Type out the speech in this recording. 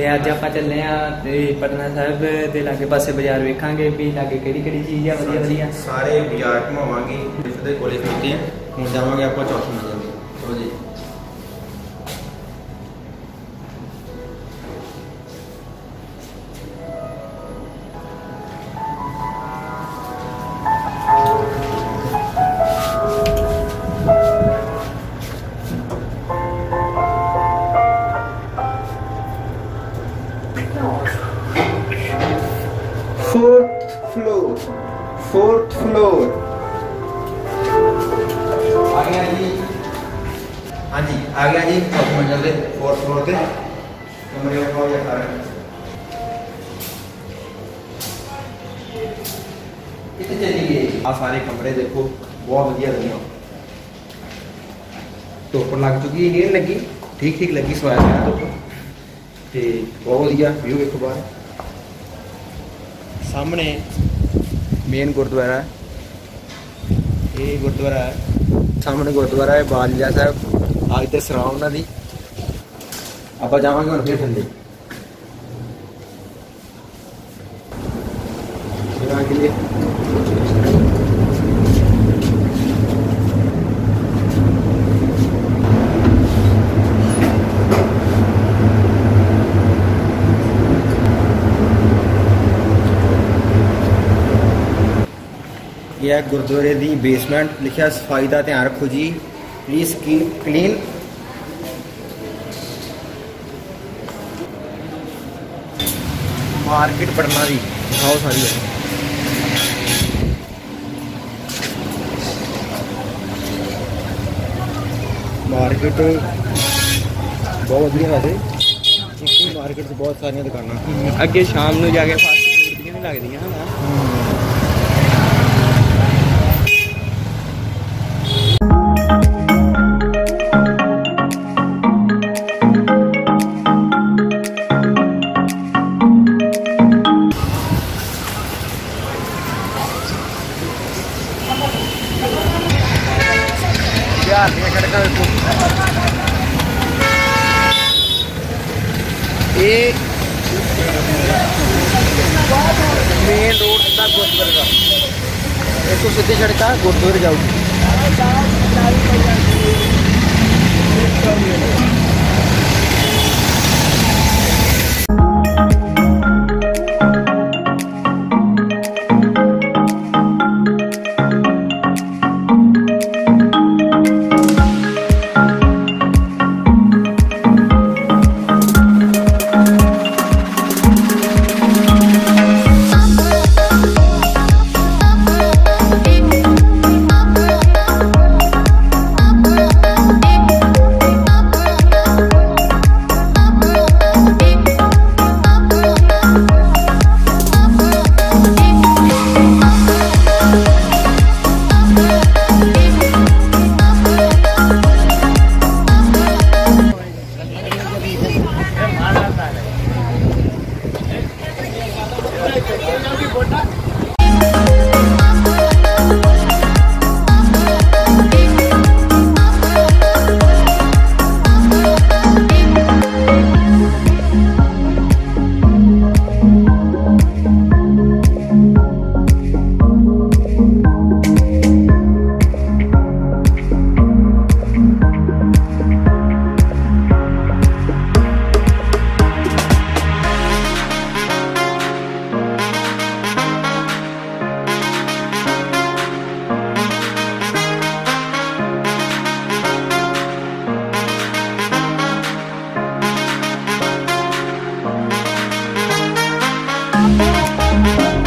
अज आप चले पटना साहब के लागे पासे बाजार वेखांगे भी लागे किहड़ी चीज़ है वधिया वधिया सारे बाजार घुमावांगे कोले खड़ोते हैं हुण जावांगे आप चौथी मंजिल में। चलो जी फोर्थ फ्लोर आ गया जी। हाँ जी आ गया जी चौथी मंजिल से फोर्थ फ्लोर से कमरे को या सारे इतने चलिए आ सारे कमरे देखो बहुत बढ़िया लगे धुप लग चुकी है लगी ठीक ठीक लगी सोया धुप तो बहुत बढ़िया व्यू देखो बाहर सामने मेन गुरुद्वारा ये गुरुद्वारा है सामने गुरुद्वारा है बालिया साहब आज तो सराह उन्होंने आप जावांगे हम फिर थले के लिए यह गुरुद्वारे की बेसमेंट लिखा सफाई का ध्यान रखो जी प्लीज क्लीन मार्केट पटना की दिखाओ सारी मार्केट बहुत बढ़िया वैसे मार्केट से बहुत सारी दुकान अगे शाम को जाके फास्ट फूड की लगती है ये मेन रोड था गुरुद्वारे का एक तो सीधी सड़क गुरुद्वारे जाऊगी Thank you.